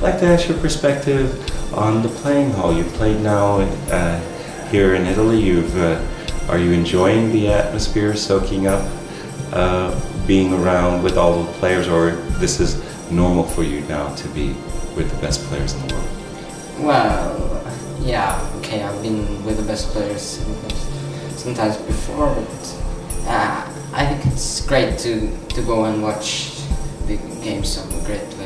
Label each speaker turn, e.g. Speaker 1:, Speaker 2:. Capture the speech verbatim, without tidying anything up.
Speaker 1: like to ask your perspective on the playing hall. You've played now uh, here in Italy. You've uh, are you enjoying the atmosphere, soaking up, uh, being around with all the players, or this is normal for you now to be with the best players in the world?
Speaker 2: Well, yeah, okay, I've been with the best players sometimes before, but uh, I think it's great to, to go and watch the games of great players.